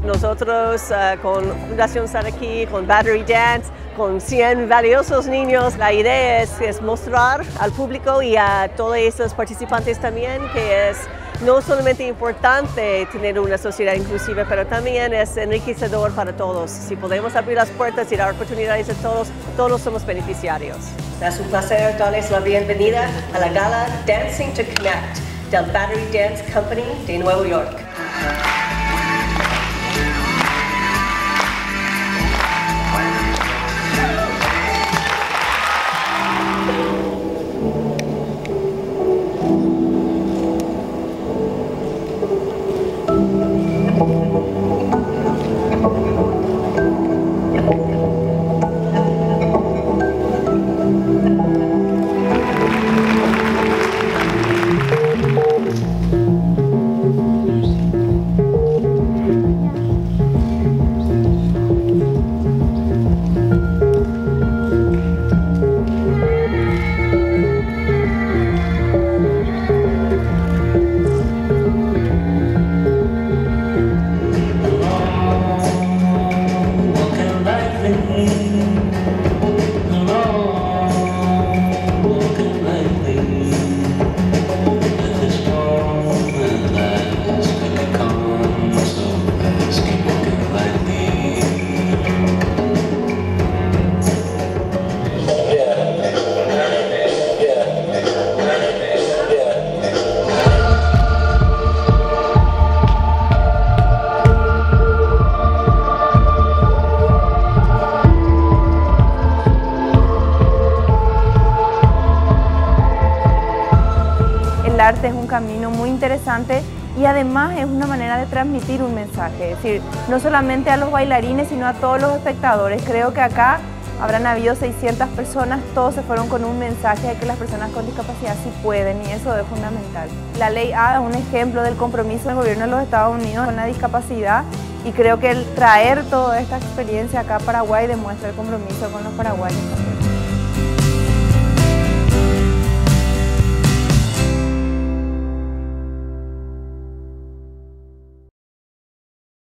Nosotros con Fundación Saraquí, con Battery Dance, con 100 valiosos niños, la idea es mostrar al público y a todos esos participantes también que es no solamente importante tener una sociedad inclusiva, pero también es enriquecedor para todos. Si podemos abrir las puertas y dar oportunidades a todos, todos somos beneficiarios. Es un placer darles la bienvenida a la gala Dancing to Connect del Battery Dance Company de Nueva York. El arte es un camino muy interesante y además es una manera de transmitir un mensaje, es decir, no solamente a los bailarines, sino a todos los espectadores. Creo que acá habrán habido 600 personas, todos se fueron con un mensaje de que las personas con discapacidad sí pueden y eso es fundamental. La Ley A es un ejemplo del compromiso del gobierno de los Estados Unidos con la discapacidad y creo que el traer toda esta experiencia acá a Paraguay demuestra el compromiso con los paraguayos también.